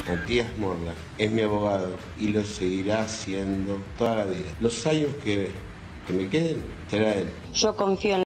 Matías Morla es mi abogado y lo seguirá haciendo toda la vida. Los años que me queden será él. Yo confío en